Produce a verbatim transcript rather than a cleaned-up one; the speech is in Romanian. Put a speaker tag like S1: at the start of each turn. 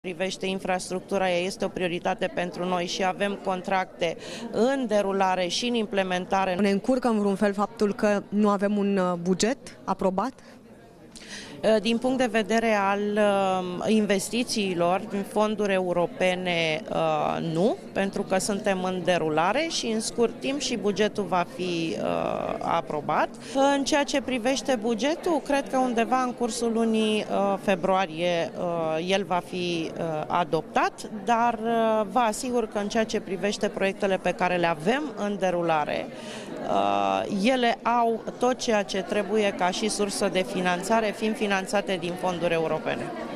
S1: Privește infrastructura, ea este o prioritate pentru noi și avem contracte în derulare și în implementare.
S2: Ne încurcă în vreun fel faptul că nu avem un buget aprobat?
S1: Din punct de vedere al investițiilor, fonduri europene, nu, pentru că suntem în derulare și în scurt timp și bugetul va fi aprobat. În ceea ce privește bugetul, cred că undeva în cursul lunii februarie el va fi adoptat, dar vă asigur că în ceea ce privește proiectele pe care le avem în derulare, ele au tot ceea ce trebuie ca și sursă de finanțare, fiind finanțate din fonduri europene.